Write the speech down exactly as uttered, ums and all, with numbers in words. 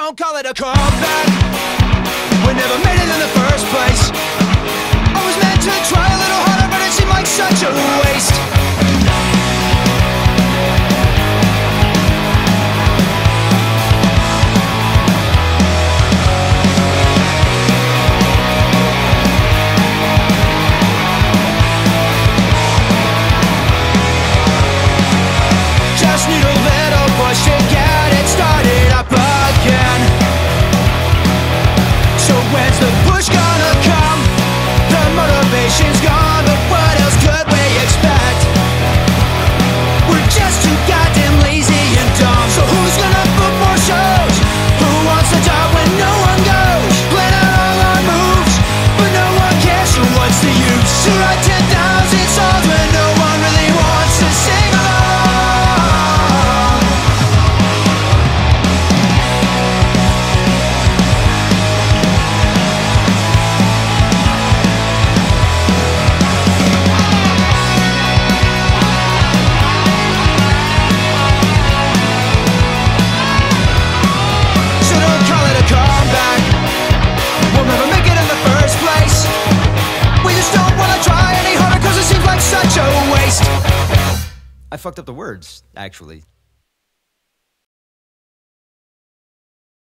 don't call it a comeback. We never made it in the first place. I was meant to try a little harder, but it seemed like such a waste. Just need a little push to get it started up again. So when's the push gonna come? The motivation's gone, but what else could we expect? We're just too goddamn lazy and dumb. So who's gonna book more shows? Who wants to talk when no one goes? Plan out all our moves, but no one cares, so what's the use? To write ten thousand songs when no one really wants to sing along. I fucked up the words, actually.